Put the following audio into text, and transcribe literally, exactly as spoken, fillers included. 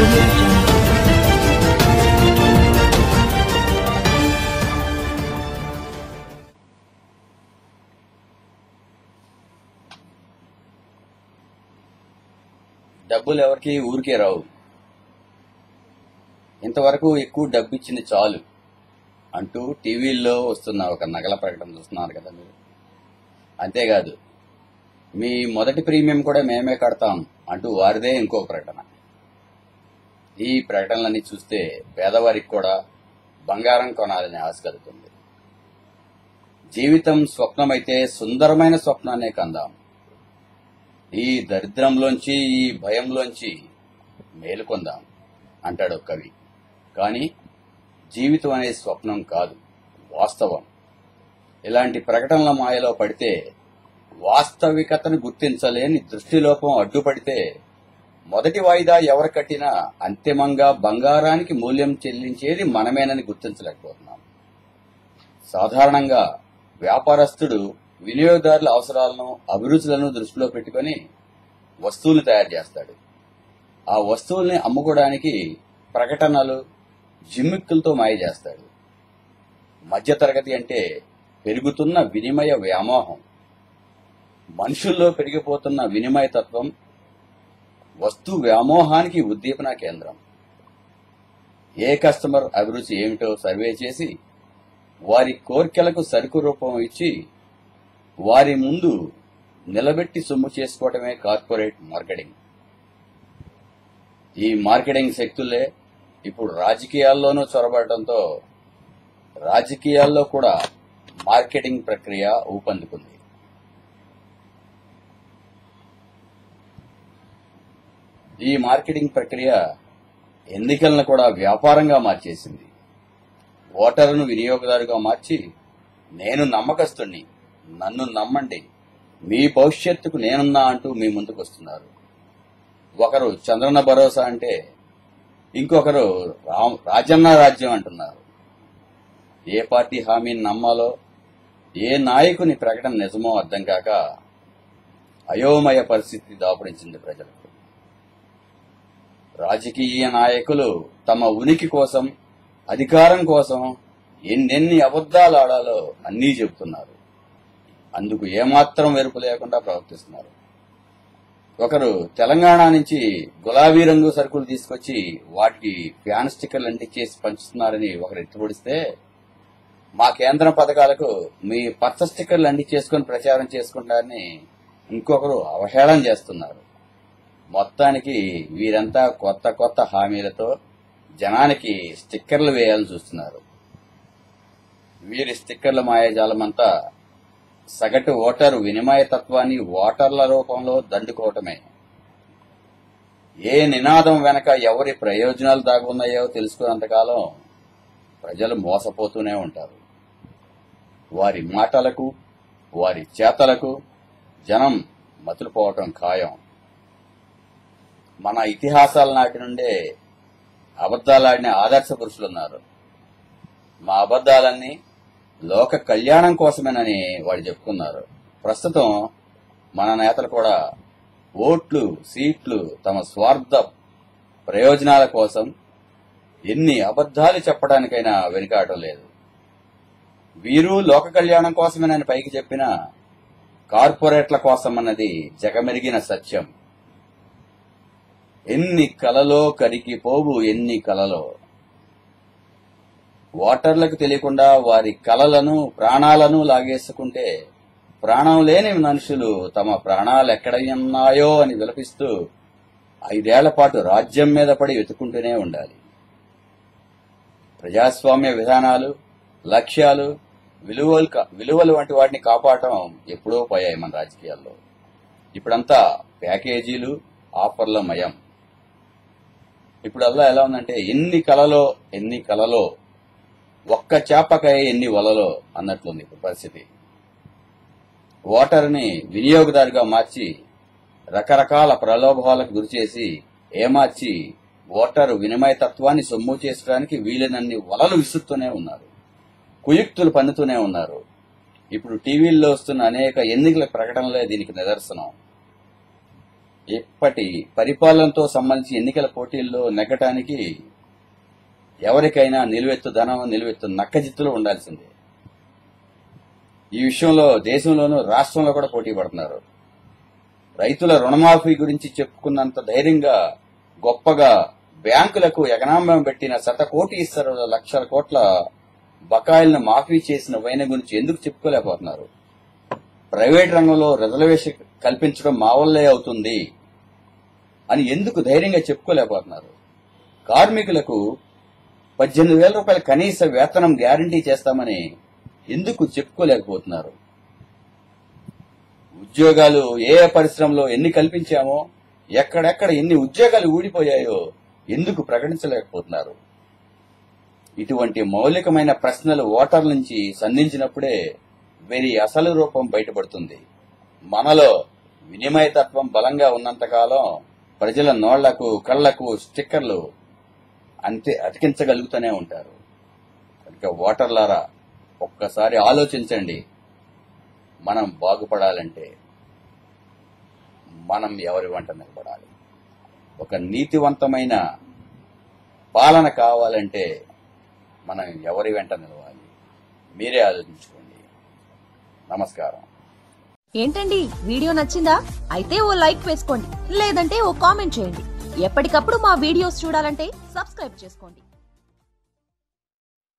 audio jungle. డబ్బులు ఎవరికి ఊరికే రావు. ఇంతవరకు ఎక్కువ డబ్బు ఇచ్చింది చాలు అంటూ టీవీల్లో వస్తున్న ఒక నగల ప్రకటన చూస్తున్నారు కదా మీరు. అంతేకాదు, మీ మొదటి ప్రీమియం కూడా మేమే కడతాం అంటూ వారిదే ఇంకో ప్రకటన. ఈ ప్రకటనలన్నీ చూస్తే పేదవారికి కూడా బంగారం కొనాలని ఆశ కలుగుతుంది. జీవితం స్వప్నమైతే సుందరమైన స్వప్నాన్నే కందాం. ఈ దరిద్రంలోంచి, ఈ భయంలోంచి మేలుకొందాం అంటాడు కవి. కానీ జీవితం అనే స్వప్నం కాదు, వాస్తవం. ఇలాంటి ప్రకటనల మాయలో పడితే, వాస్తవికతను గుర్తించలేని దృష్టిలోపం అడ్డుపడితే, మొదటి వాయిదా ఎవరు కట్టినా అంతిమంగా బంగారానికి మూల్యం చెల్లించేది మనమేనని గుర్తించలేకపోతున్నాం. సాధారణంగా వ్యాపారస్తుడు వినియోగదారుల అవసరాలను, అభిరుచులను దృష్టిలో పెట్టుకుని వస్తువులు తయారు చేస్తాడు. ఆ వస్తువుల్ని అమ్ముకోవడానికి ప్రకటనలు, జిమ్మిక్కులతో మాయ చేస్తాడు. మధ్యతరగతి అంటే పెరుగుతున్న వినిమయ వ్యామోహం, మనుషుల్లో పెరిగిపోతున్న వినిమయ తత్వం వస్తు వ్యామోహానికి ఉద్దీపన కేంద్రం. ఏ కస్టమర్ అభిరుచి ఏమిటో సర్వే చేసి వారి కోర్కెలకు సరుకు రూపం ఇచ్చి వారి ముందు నిలబెట్టి సొమ్ము చేసుకోవటమే కార్పొరేట్ మార్కెటింగ్. ఈ మార్కెటింగ్ శక్తులే ఇప్పుడు రాజకీయాల్లోనూ చొరబడటంతో రాజకీయాల్లో కూడా మార్కెటింగ్ ప్రక్రియ ఊపందుకుంది. ఈ మార్కెటింగ్ ప్రక్రియ ఎన్నికలను కూడా వ్యాపారంగా మార్చేసింది. ఓటరును వినియోగదారుగా మార్చి, నేను నమ్మకస్తుణ్ణి, నన్ను నమ్మండి, మీ భవిష్యత్తుకు నేనున్నా అంటూ మీ ముందుకు వస్తున్నారు. ఒకరు చంద్రన్న భరోసా అంటే ఇంకొకరు రాజన్న రాజ్యం అంటున్నారు. ఏ పార్టీ హామీని నమ్మాలో, ఏ నాయకుని ప్రకటన నిజమో అర్థం కాక అయోమయ పరిస్థితి దాపురించింది ప్రజలకు. రాజకీయ నాయకులు తమ ఉనికి కోసం, అధికారం కోసం ఎన్నెన్ని అబద్దాలు ఆడాలో అన్నీ చెబుతున్నారు. అందుకు ఏమాత్రం వెరుపు లేకుండా ప్రవర్తిస్తున్నారు. ఒకరు తెలంగాణ నుంచి గులాబీ రంగు సరుకులు తీసుకొచ్చి వాటికి ఫ్యాన్ స్టిక్కర్లు అంటించేసి పంచుతున్నారని ఒకరు ఎత్తుపొడిస్తే, మా కేంద్ర పథకాలకు మీ పచ్చ స్టిక్కర్లు అంటించేసుకుని ప్రచారం చేసుకుంటారని ఇంకొకరు అవహేళన చేస్తున్నారు. మొత్తానికి వీరంతా కొత్త కొత్త హామీలతో జనానికి స్టిక్కర్లు వేయాలని చూస్తున్నారు. వీరి స్టిక్కర్ల మాయాజాలమంతా సగటు ఓటరు వినిమయ తత్వాన్ని ఓటర్ల రూపంలో దండుకోవటమే. ఏ నినాదం వెనక ఎవరి ప్రయోజనాలు దాగున్నాయో తెలుసుకున్నంతకాలం ప్రజలు మోసపోతూనే ఉంటారు. వారి మాటలకు, వారి చేతలకు జనం మతులుపోవటం ఖాయం. మన ఇతిహాసాల నాటి నుండే అబద్దాలాడిన ఆదర్శ పురుషులున్నారు. మా అబద్దాలన్నీ లోక కళ్యాణం కోసమేనని వాళ్ళు చెప్పుకున్నారు. ప్రస్తుతం మన నేతలు కూడా ఓట్లు, సీట్లు, తమ స్వార్థ ప్రయోజనాల కోసం ఎన్ని అబద్దాలు చెప్పడానికైనా వెనుకాడటం లేదు. వీరు లోక కళ్యాణం కోసమేనని పైకి చెప్పినా కార్పొరేట్ల కోసం అన్నది జగమెరిగిన సత్యం. ఎన్ని కలలో కరిగిపోవు, ఎన్ని కలలో. ఓటర్లకు తెలియకుండా వారి కలలను, ప్రాణాలను లాగేసుకుంటే ప్రాణం లేని మనుషులు తమ ప్రాణాలు ఎక్కడన్నాయో అని విలపిస్తూ ఐదేళ్ల పాటు రాజ్యం మీద పడి వెతుకుంటూనే ఉండాలి. ప్రజాస్వామ్య విధానాలు, లక్ష్యాలు, విలువలు విలువలు వంటి వాటిని కాపాడటం ఎప్పుడో పోయాయి మన రాజకీయాల్లో. ఇప్పుడంతా ప్యాకేజీలు, ఆఫర్ల మయం. ఇప్పుడల్లా ఎలా ఉందంటే, ఎన్ని కలలో ఎన్ని కలలో, ఒక్క చేపకాయ ఎన్ని వలలో అన్నట్లుంది ఇప్పుడు పరిస్థితి. ఓటరుని వినియోగదారుగా మార్చి రకరకాల ప్రలోభాలకు గురిచేసి ఏమార్చి ఓటరు వినిమయ తత్వాన్ని సొమ్ము చేసుకోవడానికి వీలైనన్ని వలలు విసురుతూనే ఉన్నారు, కుయుక్తులు పన్నుతూనే ఉన్నారు. ఇప్పుడు టీవీల్లో వస్తున్న అనేక ఎన్నికల ప్రకటనలే దీనికి నిదర్శనం. ఇప్పటి పరిపాలనతో సంబంధించి ఎన్నికల పోటీల్లో నెగ్గటానికి ఎవరికైనా నిలువెత్తు ధనం నిలువెత్తు నక్కజిత్తులు ఉండాల్సిందే. ఈ విషయంలో దేశంలోనూ రాష్ట్రంలో కూడా పోటీ పడుతున్నారు. రైతుల రుణమాఫీ గురించి చెప్పుకున్నంత ధైర్యంగా గొప్పగా బ్యాంకులకు ఎకనామం పెట్టిన శతకోటీశ్వరుల లక్షల కోట్ల బకాయిలను మాఫీ చేసిన వైన గురించి ఎందుకు చెప్పుకోలేకపోతున్నారు? ప్రైవేట్ రంగంలో రిజర్వేషన్ కల్పించడం మా వల్లే అవుతుంది అని ఎందుకు ధైర్యంగా చెప్పుకోలేకపోతున్నారు? కార్మికులకు పద్దెనిమిది వేల రూపాయల కనీస వేతనం గ్యారంటీ చేస్తామని ఎందుకు చెప్పుకోలేకపోతున్నారు? ఉద్యోగాలు ఏ పరిశ్రమలో ఎన్ని కల్పించామో, ఎక్కడెక్కడ ఎన్ని ఉద్యోగాలు ఊడిపోయాయో ఎందుకు ప్రకటించలేకపోతున్నారు? ఇటువంటి మౌలికమైన ప్రశ్నలు ఓటర్ల నుంచి సంధించినప్పుడే వీరి అసలు రూపం బయటపడుతుంది. మనలో వినిమయతత్వం బలంగా ఉన్నంతకాలం ప్రజల నోళ్లకు కళ్లకు స్టిక్కర్లు అంతే అతికించగలుగుతూనే ఉంటారు. కనుక ఓటర్లారా, ఒక్కసారి ఆలోచించండి. మనం బాగుపడాలంటే మనం ఎవరి వెంట నిలబడాలి? ఒక నీతివంతమైన పాలన కావాలంటే మనం ఎవరి వెంట నిలవాలి? మీరే ఆలోచించుకోండి. నమస్కారం. ఏంటండి, వీడియో నచ్చిందా? అయితే ఓ లైక్ వేసుకోండి, లేదంటే ఓ కామెంట్ చేయండి. ఎప్పటికప్పుడు మా వీడియోస్ చూడాలంటే సబ్స్క్రైబ్ చేసుకోండి.